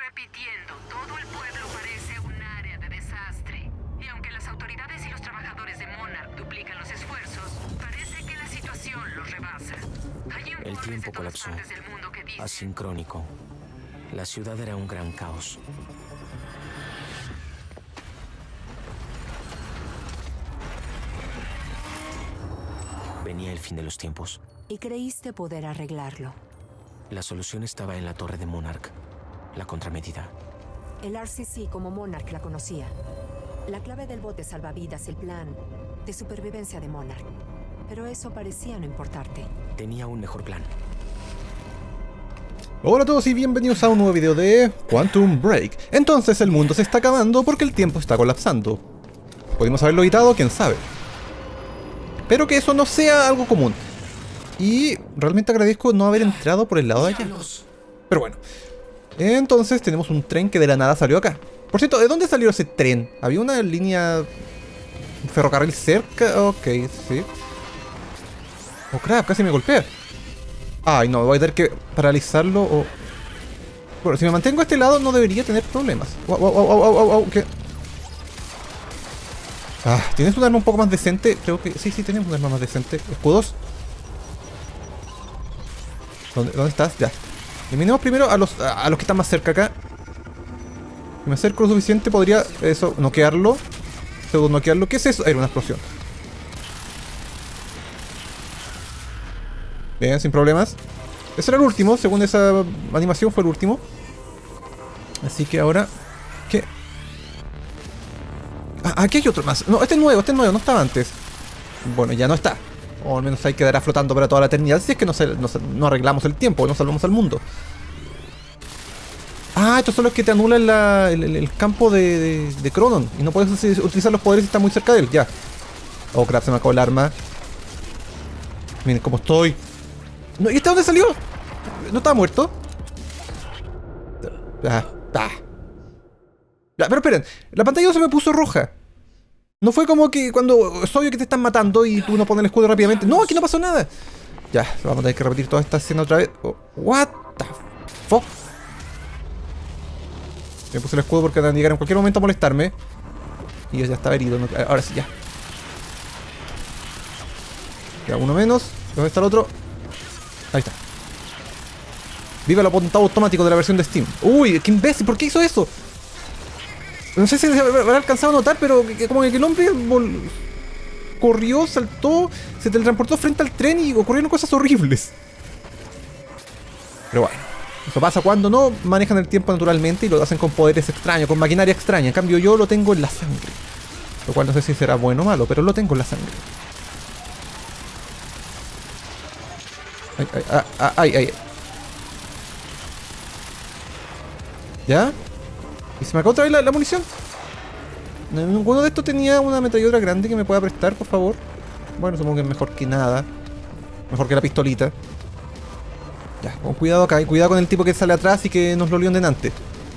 repitiendo, todo el pueblo parece un área de desastre. Y aunque las autoridades y los trabajadores de Monarch duplican los esfuerzos, parece que la situación los rebasa. Hay El informes tiempo de todas colapsó. partes del mundo que dicen... Asincrónico. La ciudad era un gran caos. Venía el fin de los tiempos. Y creíste poder arreglarlo. La solución estaba en la torre de Monarch. La contramedida. El RCC como Monarch la conocía. La clave del bote salvavidas, el plan de supervivencia de Monarch. Pero eso parecía no importarte. Tenía un mejor plan. Hola a todos y bienvenidos a un nuevo video de Quantum Break. Entonces el mundo se está acabando porque el tiempo está colapsando. ¿Podemos haberlo evitado? ¿Quién sabe? Espero que eso no sea algo común. Y realmente agradezco no haber entrado por el lado de allá. Pero bueno. Entonces tenemos un tren que de la nada salió acá. Por cierto, ¿de dónde salió ese tren? ¿Había una línea ferrocarril cerca? Ok, sí. Oh crap, casi me golpea. Ay no, voy a tener que paralizarlo o... Bueno, si me mantengo a este lado no debería tener problemas. ¿Qué? Ah, ¿tienes un arma un poco más decente? Creo que... Sí, tenemos un arma más decente. ¿Escudos? ¿Dónde estás? Ya. Eliminemos primero a los que están más cerca acá. Si me acerco lo suficiente podría... Eso, noquearlo. Segundo, noquearlo. ¿Qué es eso? Era una explosión. Bien, sin problemas. Ese era el último, según esa animación fue el último. Así que ahora... ¿Qué? Ah, aquí hay otro más. No, este es nuevo, no estaba antes. Bueno, ya no está. O al menos ahí quedará flotando para toda la eternidad. Si es que no arreglamos el tiempo, no salvamos al mundo. Ah, estos son los que te anulan el campo de Cronon. Y no puedes utilizar los poderes si estás muy cerca de él, ya. Oh crap, se me acabó el arma. Miren cómo estoy. No, ¿y este dónde salió? ¿No estaba muerto? Pero esperen, la pantalla no se me puso roja. No fue como que cuando es obvio que te están matando y tú no pones el escudo rápidamente. No, aquí no pasó nada. Ya, vamos a tener que repetir toda esta escena otra vez. Oh, what the fuck. Me puse el escudo porque van a llegar en cualquier momento a molestarme. Y ya estaba herido. Ahora sí, ya. Queda uno menos. ¿Dónde está el otro? Ahí está. Viva el apuntado automático de la versión de Steam. Uy, qué imbécil, ¿por qué hizo eso? No sé si se habrá alcanzado a notar, pero como que el hombre corrió, saltó, se teletransportó frente al tren y ocurrieron cosas horribles. Pero bueno, eso pasa cuando no manejan el tiempo naturalmente y lo hacen con poderes extraños, con maquinaria extraña. En cambio yo lo tengo en la sangre. Lo cual no sé si será bueno o malo, pero lo tengo en la sangre. Ay. ¿Ya? ¿Y se me acabó otra vez la munición? Ninguno de estos tenía una ametralladora grande que me pueda prestar, por favor. Bueno, supongo que es mejor que nada. Mejor que la pistolita. Ya, con cuidado acá. Y cuidado con el tipo que sale atrás y que nos lo lió delante.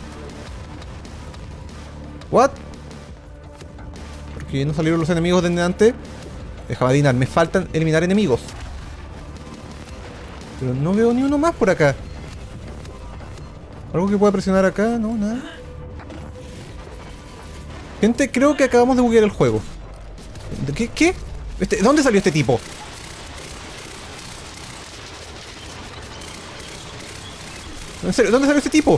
¿What? ¿Por qué no salieron los enemigos de delante? Déjame adivinar, me faltan eliminar enemigos. Pero no veo ni uno más por acá. ¿Algo que pueda presionar acá? No, nada. Gente, creo que acabamos de buguear el juego. ¿Qué? ¿Dónde salió este tipo? ¿En serio? ¿Dónde salió este tipo?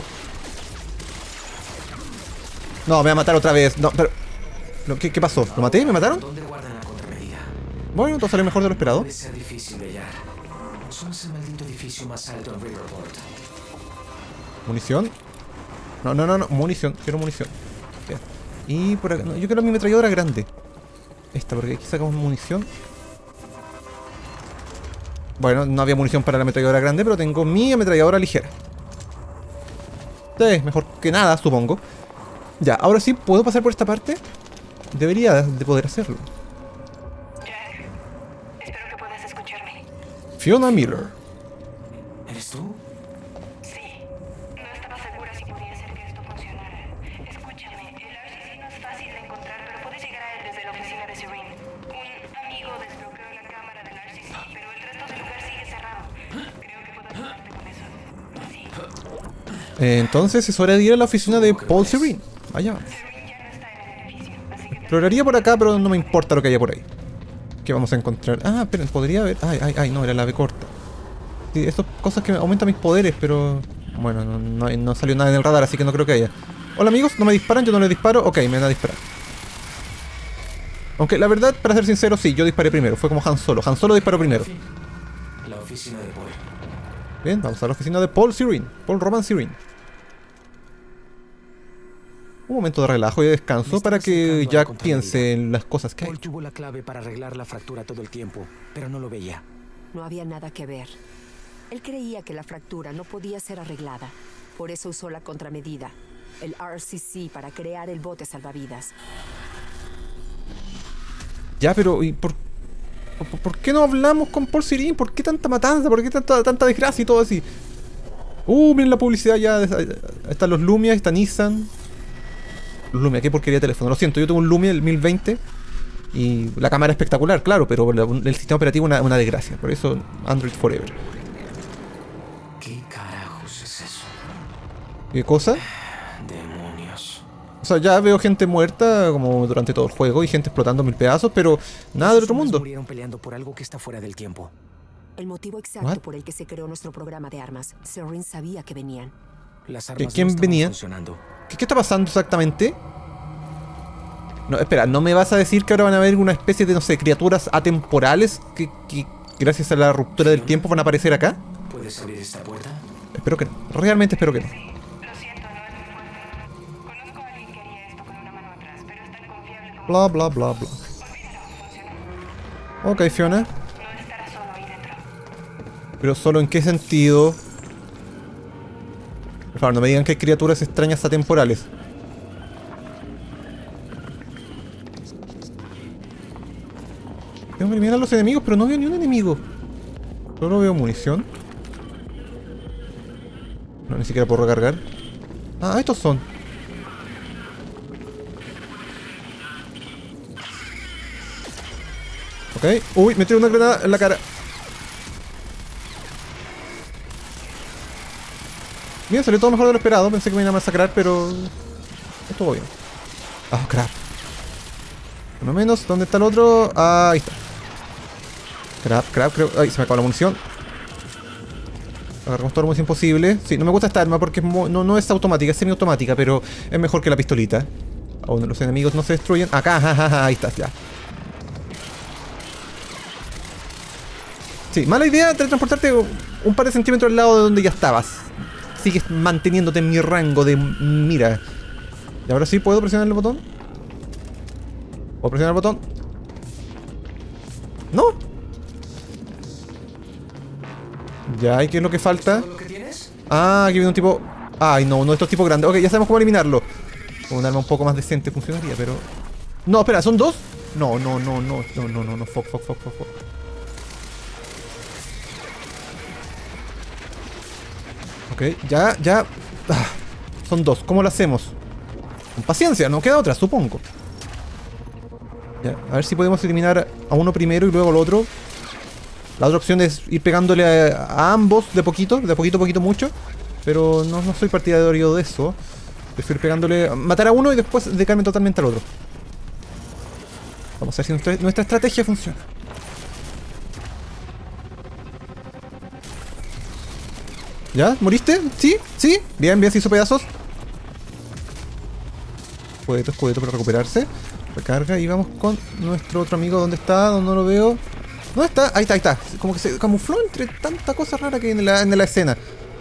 No, me va a matar otra vez. No, pero... ¿Qué pasó? ¿Lo maté? ¿Me mataron? ¿Dónde guardan la contramedida? Bueno, entonces salió mejor de lo esperado. Puede ser difícil de hallar. Son ese maldito edificio más alto en Riverport. ¿Munición? No. Munición. Quiero munición. Bien. Y por acá... No, yo quiero mi ametralladora grande. Esta, porque aquí sacamos munición. Bueno, no había munición para la ametralladora grande, pero tengo mi ametralladora ligera. Sí, mejor que nada, supongo. Ya, ahora sí, ¿puedo pasar por esta parte? Debería de poder hacerlo. Jack, espero que puedas escucharme. Fiona Miller. ¿Eres tú? Sí, no estaba segura si podía hacer que esto funcionara. Escúchame, el RCC no es fácil de encontrar, pero puedes llegar a él desde la oficina de Serene. Un amigo desbloqueó la cámara del RCC, pero el resto del lugar sigue cerrado. Creo que puedo ayudarte con eso. Sí. Entonces es hora de ir a la oficina de Paul Serene. Allá vamos. Exploraría por acá, pero no me importa lo que haya por ahí. ¿Qué vamos a encontrar? Ah, esperen, podría haber... Ay, no, era la ave corta. Sí, estas cosas que aumentan mis poderes, pero... Bueno, no salió nada en el radar, así que no creo que haya. Hola amigos, no me disparan, yo no les disparo. Ok, me van a disparar. Aunque la verdad, para ser sincero, sí, yo disparé primero. Fue como Han Solo. Han Solo disparó primero. La oficina de Paul. Bien, vamos a la oficina de Paul Serene. Paul Roman Serene. Un momento de relajo y de descanso para que Jack piense en las cosas que hay. Paul tuvo la clave para arreglar la fractura todo el tiempo, pero no lo veía. No había nada que ver. Él creía que la fractura no podía ser arreglada. Por eso usó la contramedida, el RCC, para crear el bote salvavidas. Ya, pero ¿y por qué no hablamos con Paul Serene? ¿Por qué tanta matanza? ¿Por qué tanta desgracia y todo así? Miren la publicidad ya. Están los Lumia, está Nissan. Los Lumia, qué porquería de teléfono. Lo siento, yo tengo un Lumia, el 1020. Y la cámara espectacular, claro, pero el sistema operativo una desgracia. Por eso Android Forever. ¿Qué carajos es eso? ¿Qué cosa? Demonios. O sea, ya veo gente muerta como durante todo el juego y gente explotando mil pedazos, pero nada del otro mundo. Murieron peleando por algo que está fuera del tiempo. El motivo exacto por el que se creó nuestro programa de armas. Serene sabía que venían. Las armas ¿Quién no estaban venía? funcionando. ¿Qué está pasando exactamente? No, espera, ¿no me vas a decir que ahora van a haber una especie de, no sé, criaturas atemporales que gracias a la ruptura del tiempo van a aparecer acá? ¿Puedes abrir esta puerta? Espero que no. Realmente espero que no. Lo siento, no es muy fuerte. Conozco a alguien que haría esto con una mano atrás, pero es tan confiable como... Bla, bla, bla, bla. Olvídalo, funcionó. Ok, Fiona. No estará solo ahí dentro. Pero solo en qué sentido. Por favor, no me digan que hay criaturas extrañas atemporales. Tengo que eliminar a los enemigos, pero no veo ni un enemigo. Solo veo munición. No, ni siquiera puedo recargar. Ah, estos son. Ok. Uy, me tiró una granada en la cara. Bien, salió todo mejor de lo esperado. Pensé que me iban a masacrar, pero... estuvo bien. Ah, crap. Uno menos. ¿Dónde está el otro? Ah, ahí está. Crap. Ay, se me acabó la munición. Agarramos toda la munición posible. Sí, no me gusta esta arma porque no es automática, es semiautomática, pero es mejor que la pistolita. Aún los enemigos no se destruyen. Acá, ahí estás, ya. Sí, mala idea transportarte un par de centímetros al lado de donde ya estabas. Sigues manteniéndote en mi rango de mira. Y ahora sí, ¿puedo presionar el botón? ¿Puedo presionar el botón? ¿No? Ya, ¿y qué es lo que falta? ¿Todo lo que tienes? Ah, aquí viene un tipo... Ay, no, uno de estos tipos grandes. Ok, ya sabemos cómo eliminarlo. Con un arma un poco más decente funcionaría, pero... No, espera, ¿son dos? No, fuck. Ok, ya. Ah, son dos, ¿cómo lo hacemos? Con paciencia, no queda otra, supongo. Ya, a ver si podemos eliminar a uno primero y luego al otro. La otra opción es ir pegándole a ambos de poquito mucho. Pero no soy partidario de eso. Prefiero ir pegándole, matar a uno y después dedicarme totalmente al otro. Vamos a ver si nuestra estrategia funciona. ¿Ya? ¿Moriste? ¿Sí? Bien, se hizo pedazos. Escudeto para recuperarse. Recarga y vamos con nuestro otro amigo. ¿Dónde está? ¿Dónde no lo veo? ¿Dónde está? Ahí está. Como que se camufló entre tanta cosa rara que hay en la escena.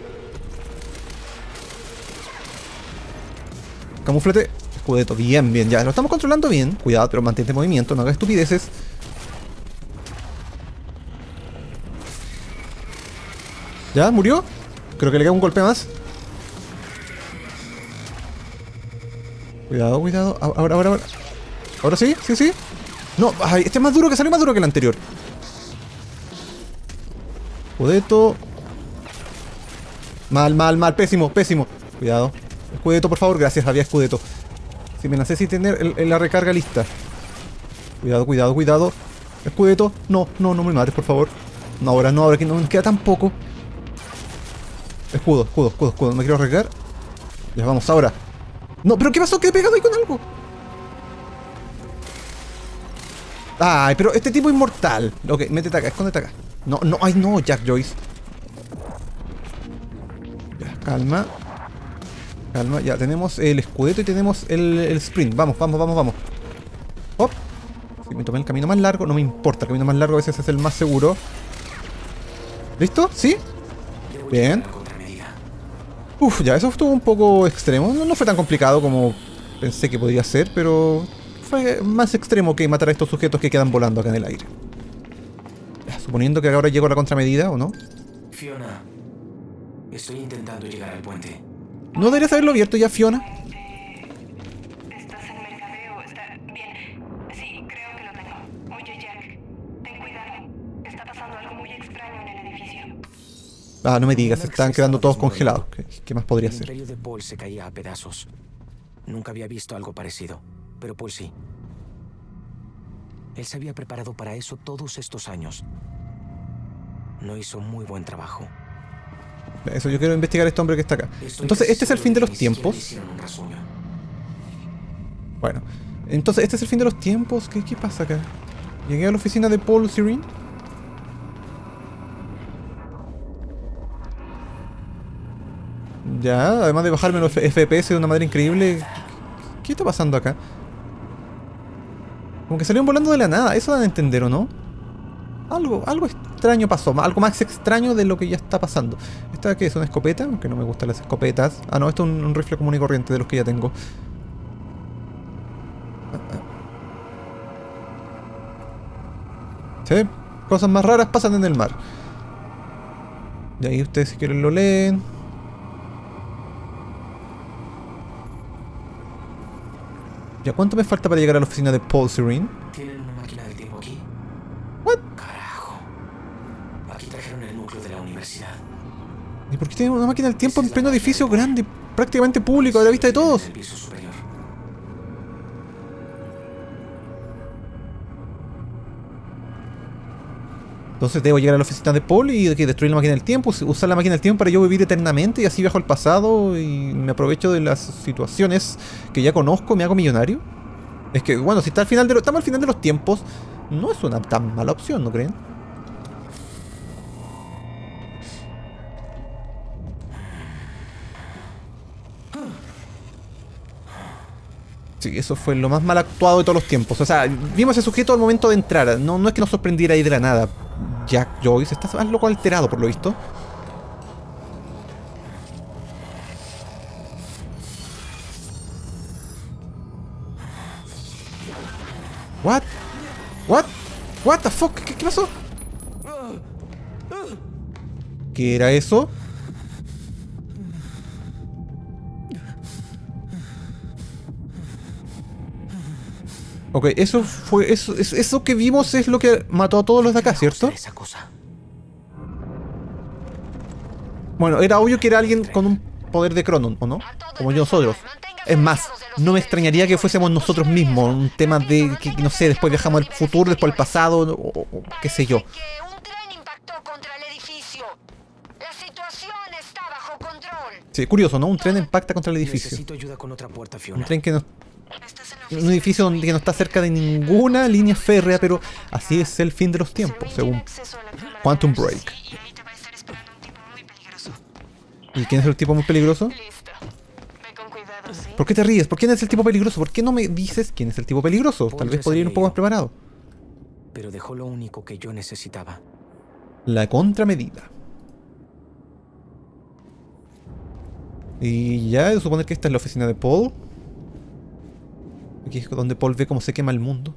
Camuflate. Escudeto. Bien. Ya, lo estamos controlando bien. Cuidado, pero mantente en movimiento. No hagas estupideces. ¿Ya? ¿Murió? Creo que le queda un golpe más. Cuidado. Ahora. Ahora sí. No, ay, este es más duro, salió más duro que el anterior. Escudeto. Mal, pésimo. Cuidado. Escudeto, por favor, gracias, había escudeto. Si me lancé sin tener la recarga lista. Cuidado. Escudeto. No me mates, por favor. No, ahora, que no me queda tan poco. Escudo. Me quiero arriesgar. Ya vamos ahora. No, pero ¿qué pasó? ¿Qué he pegado ahí con algo? Ay, pero este tipo es inmortal. Ok, métete acá, escóndete acá. No, no, ay no, Jack Joyce. Ya, calma. Calma, ya tenemos el escudeto y tenemos el sprint. Vamos, vamos, vamos, vamos. Hop. Si me tomé el camino más largo, no me importa. El camino más largo a veces es el más seguro. ¿Listo? ¿Sí? Bien. Uf, ya, eso estuvo un poco extremo. No fue tan complicado como pensé que podría ser, pero fue más extremo que matar a estos sujetos que quedan volando acá en el aire. Ya, suponiendo que ahora llego a la contramedida, ¿o no? Fiona, estoy intentando llegar al puente. ¿No deberías haberlo abierto ya, Fiona? ¿Estás en mercadeo? ¿Está bien? Sí, creo que lo tengo. Oye, Jack, ten cuidado. Está pasando algo muy extraño en el edificio. Ah, no me digas, se están quedando todos congelados. ¿Qué más podría El ser? imperio de Paul se caía a pedazos. Nunca había visto algo parecido, pero Paul sí. Él se había preparado para eso todos estos años. No hizo muy buen trabajo. Eso, yo quiero investigar a este hombre que está acá. Entonces, ¿este es el fin de los tiempos? Bueno, entonces, ¿este es el fin de los tiempos? ¿Qué pasa acá? Llegué a la oficina de Paul Serene. Ya, además de bajarme los FPS de una manera increíble. ¿Qué está pasando acá? Como que salieron volando de la nada. Eso dan a entender, ¿o no? Algo extraño pasó. Algo más extraño de lo que ya está pasando. ¿Esta qué es? ¿Una escopeta? Aunque no me gustan las escopetas. Ah, no, esto es un rifle común y corriente de los que ya tengo. Sí, cosas más raras pasan en el mar. Y ahí ustedes si quieren lo leen. ¿Ya cuánto me falta para llegar a la oficina de Paul Serene? ¿Tienen una máquina del tiempo aquí? ¿What? Carajo. Aquí trajeron el núcleo de la universidad. ¿Y por qué tienen una máquina del tiempo en pleno edificio grande, prácticamente público, a la vista de todos? El piso superior. Entonces debo llegar a la oficina de Paul y destruir la máquina del tiempo, usar la máquina del tiempo para yo vivir eternamente y así viajo al pasado y me aprovecho de las situaciones que ya conozco, me hago millonario. Es que, bueno, si está al final estamos al final de los tiempos, no es una tan mala opción, ¿no creen? Sí, eso fue lo más mal actuado de todos los tiempos. O sea, vimos a ese sujeto al momento de entrar. No es que nos sorprendiera ahí de la nada. Jack Joyce está más loco alterado por lo visto. What? What? What the fuck? ¿Qué pasó? ¿Qué era eso? Ok, eso fue. Eso que vimos es lo que mató a todos los de acá, ¿cierto? Esa cosa. Bueno, era obvio que era alguien con un poder de Cronon, ¿o no? Como nosotros. Es más, no me extrañaría que fuésemos nosotros mismos. Un tema de que, no sé, después viajamos al futuro, después al pasado, o qué sé yo. Un tren impactó contra el edificio. La situación está bajo control. Sí, curioso, ¿no? Un tren impacta contra el edificio. Necesito ayuda con otra puerta, Fiona. Un tren que no... Un edificio que no está cerca de ninguna línea férrea, pero así es el fin de los tiempos, según Quantum Break. ¿Y quién es el tipo muy peligroso? Listo. Ve con cuidado, ¿sí? ¿Por qué te ríes? ¿Por quién es el tipo peligroso? ¿Por qué no me dices quién es el tipo peligroso? Tal vez podría ir un poco más preparado. Pero dejó lo único que yo necesitaba. La contramedida. Y ya, de suponer que esta es la oficina de Paul. Aquí es donde Paul ve cómo se quema el mundo.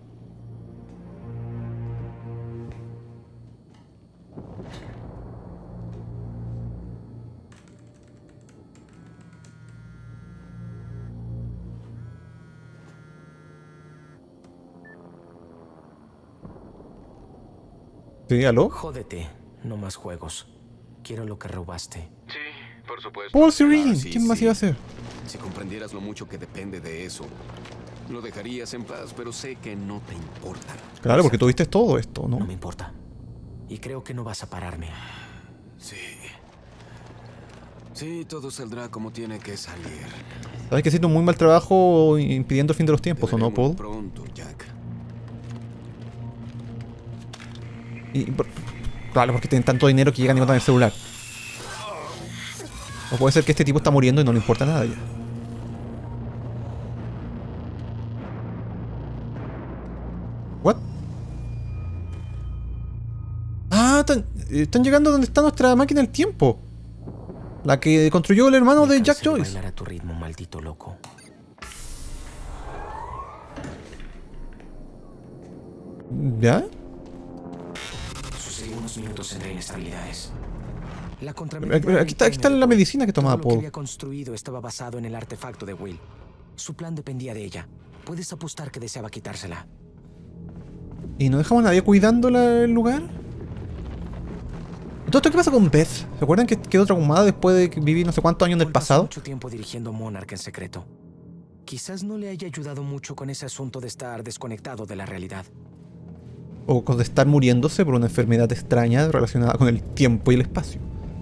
Sí, ¿aló? Jódete, no más juegos. Quiero lo que robaste. Sí, por supuesto. Paul Serene, Sí, ¿quién más sí. iba a ser? Si comprendieras lo mucho que depende de eso, lo dejarías en paz, pero sé que no te importa. Claro, porque tuviste todo esto, No ¿no? me importa. Y creo que no vas a pararme. Sí. Sí, todo saldrá como tiene que salir. Sabes que hiciste un muy mal trabajo impidiendo el fin de los tiempos, ¿o no, Paul? Pronto, Jack. Claro, porque tienen tanto dinero que llegan y botan el celular. O puede ser que este tipo está muriendo y no le importa nada ya. ¿What? Ah, están llegando donde está nuestra máquina del tiempo. La que construyó el hermano de Jack Joyce. Bailar a tu ritmo, maldito loco. ¿Ya? Sucedió unos minutos entre inestabilidades. La Aquí está la medicina que tomaba Todo lo que Paul. había construido estaba basado en el artefacto de Will. Su plan dependía de ella. Puedes apostar que deseaba quitársela. ¿Y no dejamos a nadie cuidando el lugar? ¿Todo esto qué pasa con Beth? ¿Se acuerdan que quedó traumada después de vivir no sé cuántos años en el Paul pasó pasado? mucho tiempo dirigiendo Monarch en secreto. Quizás no le haya ayudado mucho con ese asunto de estar desconectado de la realidad. O con de estar muriéndose por una enfermedad extraña relacionada con el tiempo y el espacio.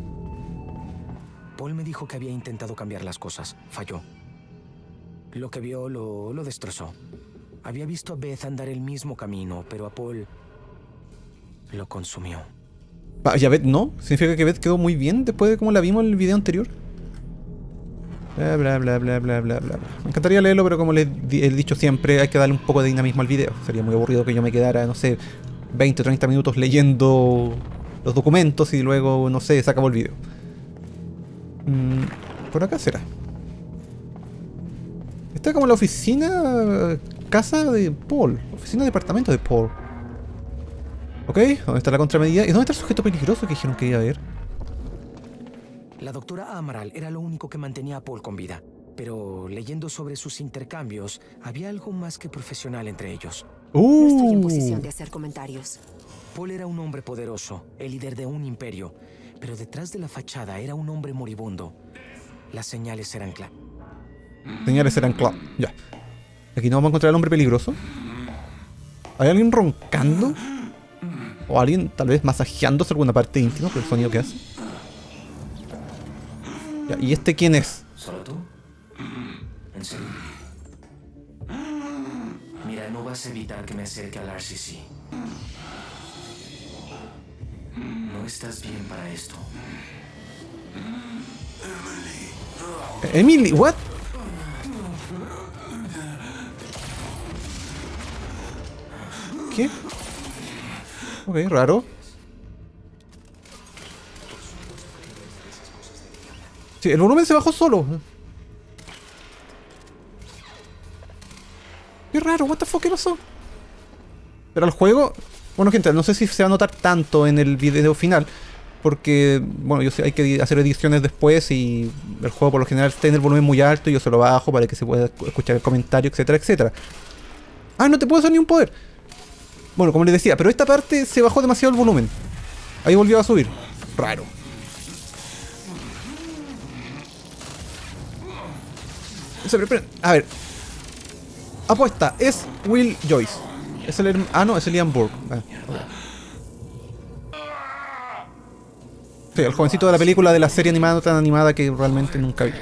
Paul me dijo que había intentado cambiar las cosas. Falló. Lo que vio lo destrozó. Había visto a Beth andar el mismo camino, pero a Paul lo consumió. ¿Y a Beth no? ¿Significa que Beth quedó muy bien después de cómo la vimos en el video anterior? Bla, bla, bla, bla, bla, bla, bla. Me encantaría leerlo, pero como les he dicho siempre, hay que darle un poco de dinamismo al video. Sería muy aburrido que yo me quedara, no sé, 20 o 30 minutos leyendo los documentos y luego, no sé, se acabó el video. Por acá será. Esta es como la oficina, casa de Paul. Oficina de departamento de Paul. Ok, ¿dónde está la contramedida? ¿Y dónde está el sujeto peligroso que dijeron que iba a ver? La doctora Amaral era lo único que mantenía a Paul con vida. Pero leyendo sobre sus intercambios, había algo más que profesional entre ellos. No estoy en posición de hacer comentarios. Paul era un hombre poderoso, el líder de un imperio. Pero detrás de la fachada era un hombre moribundo. Las señales eran claras. Señales eran claro. Ya. Aquí no vamos a encontrar al hombre peligroso. ¿Hay alguien roncando? O alguien tal vez masajeándose alguna parte íntima por el sonido que hace. Ya, ¿y este quién es? ¿Solo tú? ¿En serio? Mira, no vas a evitar que me acerque al RCC. No estás bien para esto. Emily, what? ¿Qué? Ok, raro. Sí, el volumen se bajó solo. Qué raro, what the fuck, ¿qué pasó? Pero el juego... Bueno, gente, no sé si se va a notar tanto en el video final. Porque, bueno, yo sé, hay que hacer ediciones después y el juego por lo general está en el volumen muy alto y yo se lo bajo para que se pueda escuchar el comentario, etcétera, etcétera. Ah, no te puedo hacer ni un poder. Bueno, como les decía, pero esta parte se bajó demasiado el volumen. Ahí volvió a subir. Raro. A ver. Apuesta, es Will Joyce. Es el no, es el Ian Burke. Sí, el jovencito de la película de la serie animada tan animada que realmente nunca vi.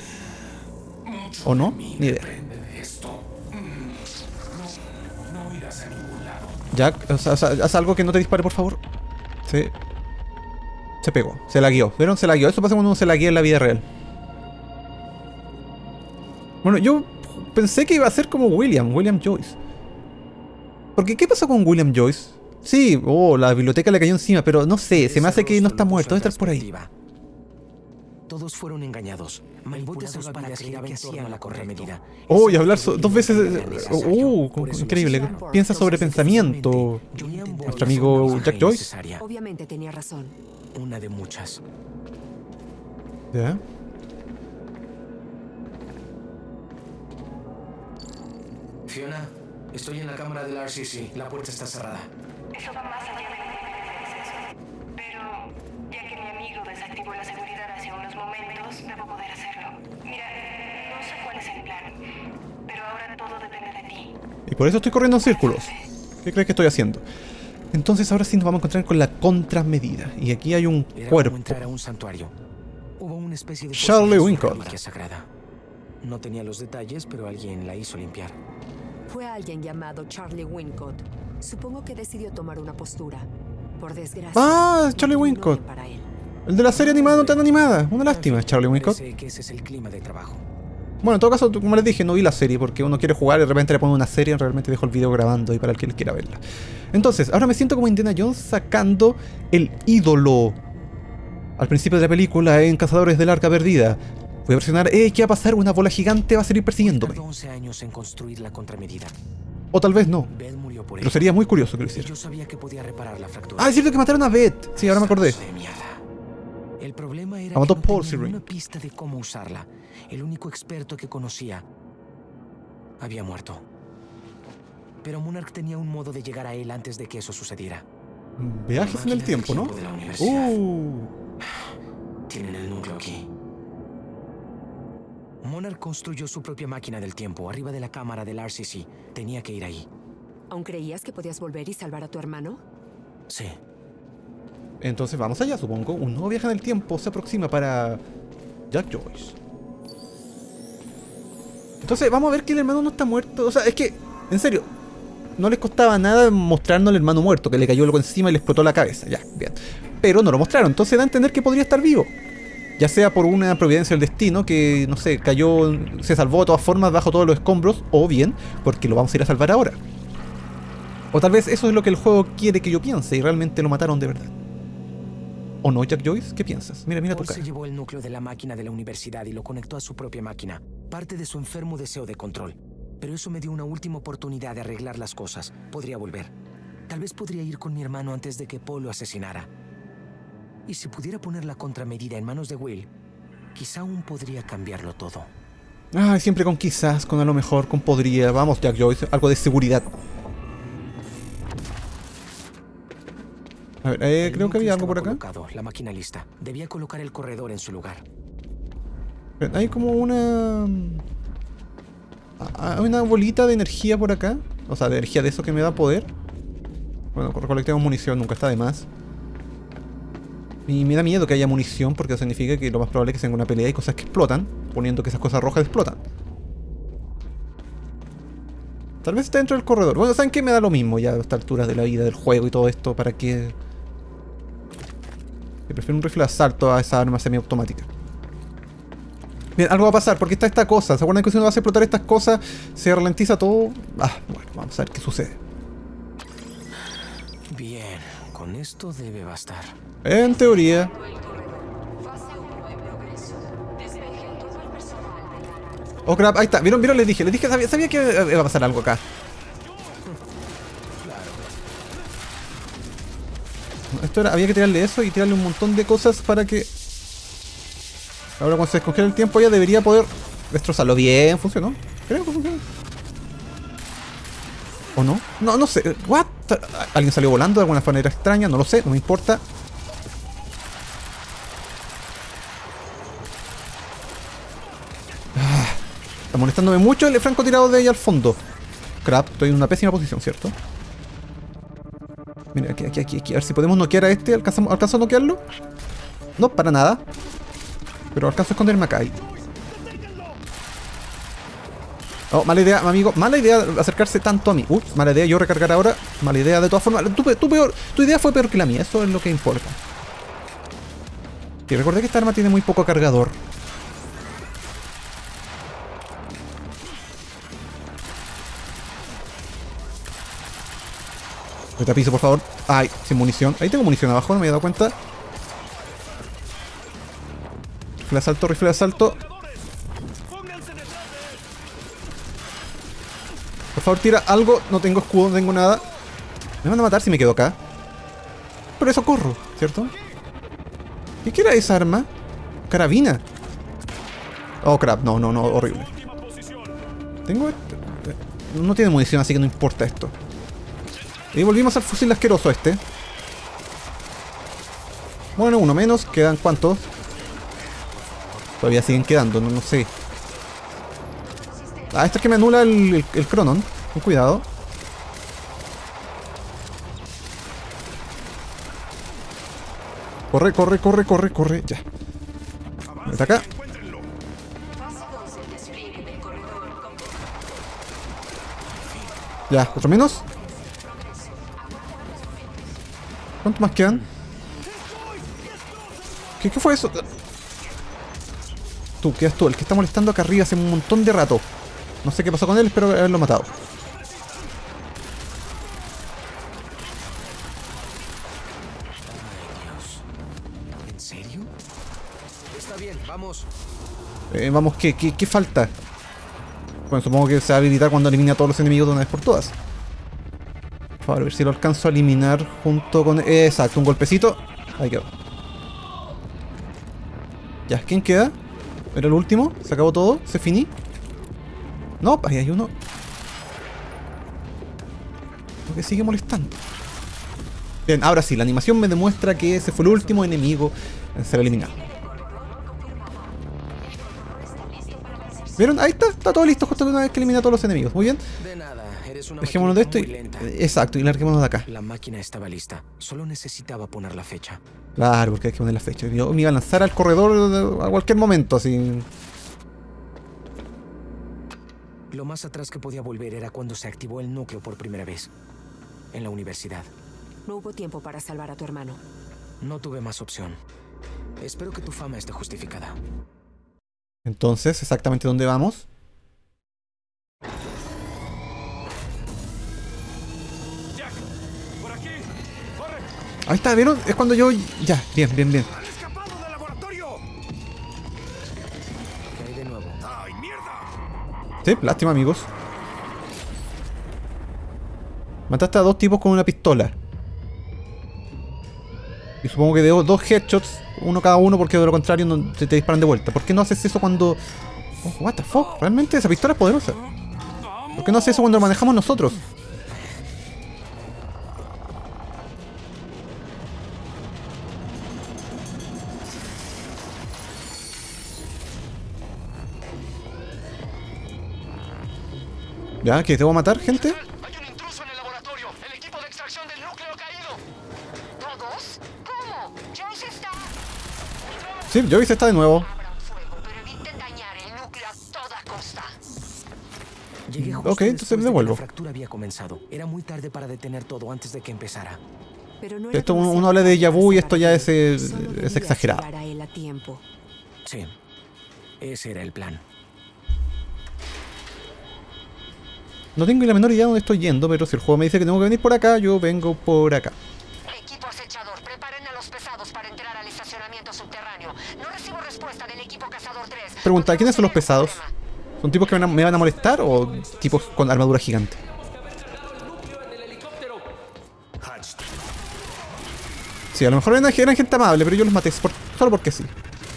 ¿O no? Ni idea. Jack, haz algo que no te dispare, por favor. Sí. Se pegó, se lagueó. ¿Vieron? Se lagueó. Eso pasa cuando uno se laguea en la vida real. Bueno, yo pensé que iba a ser como William Joyce. Porque ¿qué pasó con William Joyce? Sí, la biblioteca le cayó encima, pero no sé, se me hace que no está muerto, debe estar por ahí. Todos fueron engañados, manipulados para creer que hacían la contramedida. Y hablar dos veces... increíble. Piensa sobre pensamiento. Nuestro amigo Jack Joyce. Obviamente tenía razón. Una de muchas. ¿Ya? Fiona, estoy en la cámara del RCC. La puerta está cerrada. Eso va más allá de eso. Pero ya que mi amigo desactivó la seguridad hace unos momentos, debo poder hacerlo. Mira, no sé cuál es el plan, pero ahora todo depende de ti. Y por eso estoy corriendo en círculos. ¿Qué crees que estoy haciendo? Entonces ahora sí nos vamos a encontrar con la contramedida. Y aquí hay un Era cuerpo. como entrar a un santuario. Hubo una especie de Charlie fosa de Wincott. una reliquia sagrada. No tenía los detalles, pero alguien la hizo limpiar. Fue alguien llamado Charlie Wincott. Supongo que decidió tomar una postura. Por desgracia. Ah, Charlie no terminó Wincott. bien para él. El de la serie animada no tan animada. Una lástima, Charlie Wincott. Parece que ese es el clima de trabajo. Bueno, en todo caso, como les dije, no vi la serie porque uno quiere jugar y de repente le pone una serie, realmente dejo el video grabando ahí para el que quiera verla. Entonces, ahora me siento como Indiana Jones sacando el ídolo. Al principio de la película, en Cazadores del Arca Perdida. Voy a presionar, ¿qué va a pasar? Una bola gigante va a seguir persiguiéndome. Tardó 11 años en construir la contramedida. O tal vez no. Beth murió por Pero ello. sería muy curioso que lo hiciera. Yo sabía que podía reparar la fractura. Ah, es cierto que mataron a Beth. Sí, ahora me acordé. De mierda. El problema era La mató que no Paul tenía Sirene. una pista de cómo usarla. El único experto que conocía había muerto. Pero Monarch tenía un modo de llegar a él antes de que eso sucediera. Viajes en el tiempo, ¿no? De la universidad. Tienen el núcleo aquí. Monarch construyó su propia máquina del tiempo arriba de la cámara del RCC. Tenía que ir ahí. ¿Aún creías que podías volver y salvar a tu hermano? Sí. Entonces vamos allá, supongo. Un nuevo viaje en el tiempo se aproxima para Jack Joyce. Entonces vamos a ver que el hermano no está muerto. O sea, es que, en serio, no les costaba nada mostrarnos al hermano muerto, que le cayó algo encima y le explotó la cabeza. Ya, bien. Pero no lo mostraron, entonces da a entender que podría estar vivo. Ya sea por una providencia del destino que, no sé, cayó, se salvó de todas formas bajo todos los escombros, o bien porque lo vamos a ir a salvar ahora. O tal vez eso es lo que el juego quiere que yo piense y realmente lo mataron de verdad. ¿O no, Jack Joyce? ¿Qué piensas? Mira tu Paul cara. se llevó el núcleo de la máquina de la universidad y lo conectó a su propia máquina. Parte de su enfermo deseo de control. Pero eso me dio una última oportunidad de arreglar las cosas. Podría volver. Tal vez podría ir con mi hermano antes de que Paul lo asesinara. Y si pudiera poner la contramedida en manos de Will, quizá aún podría cambiarlo todo. Ay, siempre con quizás, con a lo mejor, con podría. Vamos, Jack Joyce, algo de seguridad. A ver, creo que había algo por acá. Colocado, la máquina lista. Debía colocar el corredor en su lugar. Hay como una... Hay una bolita de energía por acá. O sea, de energía de eso que me da poder. Bueno, recolectemos munición, nunca está de más. Y me da miedo que haya munición porque eso significa que lo más probable es que sea una pelea y cosas que explotan, poniendo que esas cosas rojas explotan. Tal vez está dentro del corredor. Bueno, ¿saben qué? Me da lo mismo ya a esta altura de la vida, del juego y todo esto. ¿Para qué? Yo prefiero un rifle de asalto a esa arma semiautomática. Bien, algo va a pasar porque está esta cosa. ¿Se acuerdan que si uno va a explotar estas cosas se ralentiza todo? Bueno, vamos a ver qué sucede. Bien, con esto debe bastar. En teoría. Oh crap, ahí está. ¿Vieron? Les dije, sabía que iba a pasar algo acá. Esto era, había que tirarle eso y tirarle un montón de cosas para que... Ahora cuando se descongela el tiempo ya debería poder destrozarlo. Bien, funcionó. Creo que funcionó. ¿O no? No sé. ¿What? ¿Alguien salió volando de alguna manera extraña? No lo sé, no me importa. Está molestándome mucho el francotirador de ahí al fondo. Crap, estoy en una pésima posición, ¿cierto? Mira, aquí. A ver si podemos noquear a este. ¿Alcanzo a noquearlo? No, para nada. Pero alcanzo a esconderme acá. Oh, mala idea, amigo. Mala idea acercarse tanto a mí. Mala idea yo recargar ahora. Mala idea de todas formas. Tu idea fue peor que la mía. Eso es lo que importa. Y recordé que esta arma tiene muy poco cargador. Me tapizo, por favor. Ay, sin munición. Ahí tengo munición abajo, no me había dado cuenta. Rifle de asalto. Por favor, tira algo. No tengo escudo, no tengo nada. Me van a matar si me quedo acá. Pero eso corro, ¿cierto? ¿Qué era esa arma? Carabina. Oh, crap. No, horrible. Tengo... No tiene munición, así que no importa esto. Y volvimos al fusil asqueroso este. Bueno, uno menos. ¿Quedan cuántos? Todavía siguen quedando, no sé. Esto es que me anula el Cronon. Con cuidado. Corre. Ya. Está acá. Ya, otro menos. ¿Cuántos más quedan? ¿Qué fue eso? Tú, quedas tú, el que está molestando acá arriba hace un montón de rato. No sé qué pasó con él, espero haberlo matado. ¿En serio? Está bien, vamos. Vamos, ¿qué falta? Bueno, supongo que se va a habilitar cuando elimine a todos los enemigos de una vez por todas. Por favor, a ver si lo alcanzo a eliminar junto con... exacto, un golpecito. Ahí quedó. Ya, ¿quién queda? ¿Era el último? ¿Se acabó todo? ¿Se finí? No, ahí hay uno. Lo que sigue molestando. Bien, ahora sí, la animación me demuestra que ese fue el último enemigo en ser eliminado. ¿Vieron? Ahí está todo listo justo una vez que elimina a todos los enemigos. Muy bien. De nada, eres una Dejémonos de esto muy y... lenta. exacto, y larguémonos de acá. La máquina estaba lista. Solo necesitaba poner la fecha. Claro, porque hay que poner la fecha. Yo me iba a lanzar al corredor a cualquier momento, así... Lo más atrás que podía volver era cuando se activó el núcleo por primera vez. En la universidad. No hubo tiempo para salvar a tu hermano. No tuve más opción. Espero que tu fama esté justificada. Entonces, ¿exactamente dónde vamos? Jack, por aquí. Corre. Ahí está, ¿vieron? Es cuando yo... ya, bien. Han escapado del laboratorio. ¿Qué hay de nuevo? Ay, mierda. Sí, lástima, amigos. Mataste a dos tipos con una pistola. Y supongo que de dos headshots, uno cada uno, porque de lo contrario no, te disparan de vuelta. ¿Por qué no haces eso cuando... oh, what the fuck? Realmente esa pistola es poderosa. ¿Por qué no haces eso cuando lo manejamos nosotros? ¿Ya? ¿Que debo matar, gente? Hay un intruso en el laboratorio. El equipo de extracción del núcleo ha caído. ¿Todos? ¿Cómo? Joyce está... Sí, Joyce está de nuevo. Abran fuego, pero eviten dañar el núcleo a toda costa. Llegué justo Ok, entonces después me de que devuelvo. la fractura había comenzado. Era muy tarde para detener todo antes de que empezara. Pero no era Esto demasiado uno habla de déjà vu y tarde esto ya para es ti. Solo debías exagerado. llegar a él a tiempo. Sí, ese era el plan. No tengo ni la menor idea de dónde estoy yendo, pero si el juego me dice que tengo que venir por acá, yo vengo por acá. Equipo acechador, preparen a los pesados para entrar al estacionamiento subterráneo. No recibo respuesta del equipo cazador 3. Pregunta, ¿quiénes son los pesados? ¿Son tipos que me van a molestar o tipos con armadura gigante? Sí, a lo mejor eran gente amable, pero yo los maté solo porque sí.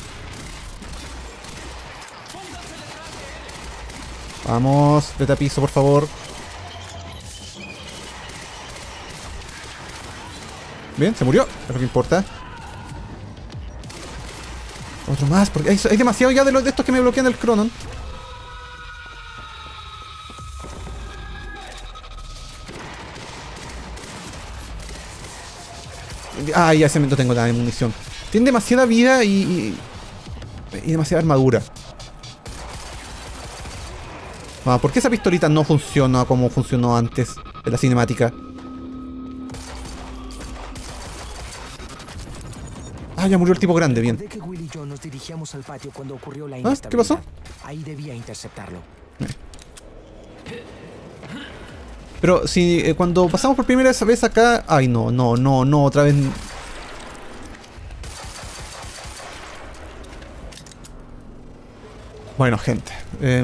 Vamos, vete a piso, por favor. Bien, se murió, es lo que importa. Otro más, porque hay demasiado ya de estos que me bloquean el Cronon. Ah, ya se me no tengo nada de munición. Tiene demasiada vida y demasiada armadura. Ah, ¿por qué esa pistolita no funciona como funcionó antes de la cinemática? Ah, ya murió el tipo grande, bien. Recordé que Will y yo nos dirigíamos al patio cuando ocurrió la ¿Ah? inestabilidad. ¿Qué pasó? Ahí debía interceptarlo. Pero si cuando pasamos por primera vez acá... Ay, no, otra vez... Bueno, gente.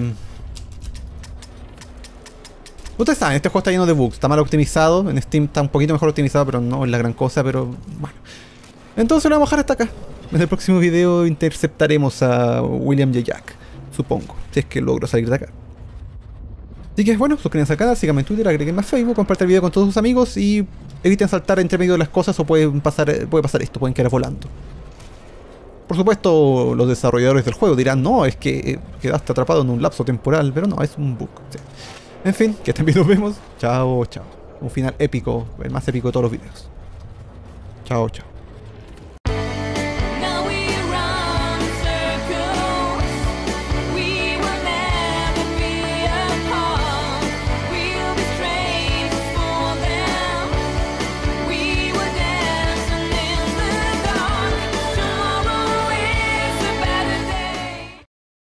Ustedes saben, este juego está lleno de bugs, está mal optimizado. En Steam está un poquito mejor optimizado, pero no es la gran cosa, pero bueno. Entonces lo vamos a dejar hasta acá. En el próximo video interceptaremos a William y Jack, supongo, si es que logro salir de acá. Así que bueno, suscríbanse al canal, síganme en Twitter, agréguenme a Facebook, compartan el video con todos sus amigos y eviten saltar entre medio de las cosas o puede pasar esto, pueden quedar volando. Por supuesto, los desarrolladores del juego dirán, no, es que quedaste atrapado en un lapso temporal, pero no, es un bug. Sí. En fin, que también nos vemos. Chao, chao. Un final épico, el más épico de todos los videos. Chao, chao.